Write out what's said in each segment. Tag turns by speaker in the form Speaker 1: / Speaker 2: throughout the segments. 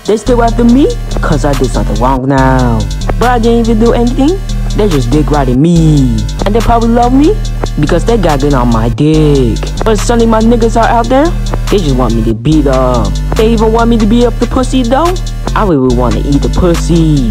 Speaker 1: They still after me, cause I did something wrong now. But I didn't even do anything. They just dick riding me. And they probably love me, because they got good on my dick. But suddenly my niggas are out there, they just want me to beat up. They even want me to beat up the pussy though. I really wanna eat the pussy.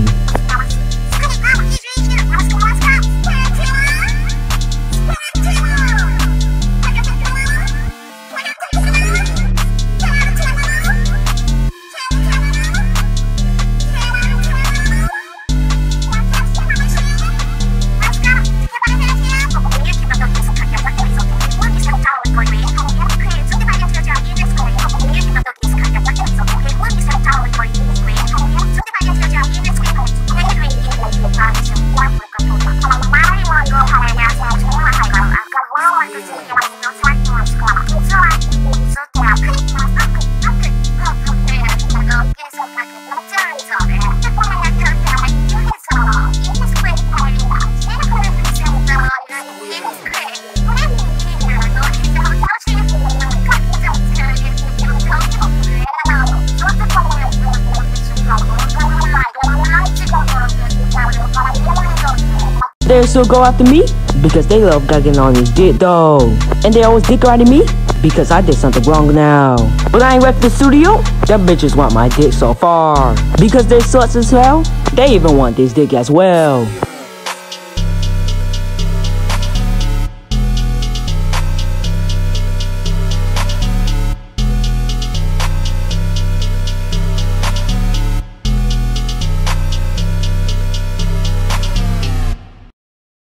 Speaker 1: They still go after me because they love gagging on his dick though. And they always dick riding me because I did something wrong now. But I ain't wrecked the studio, them bitches want my dick so far. Because they're sluts as hell, they even want this dick as well.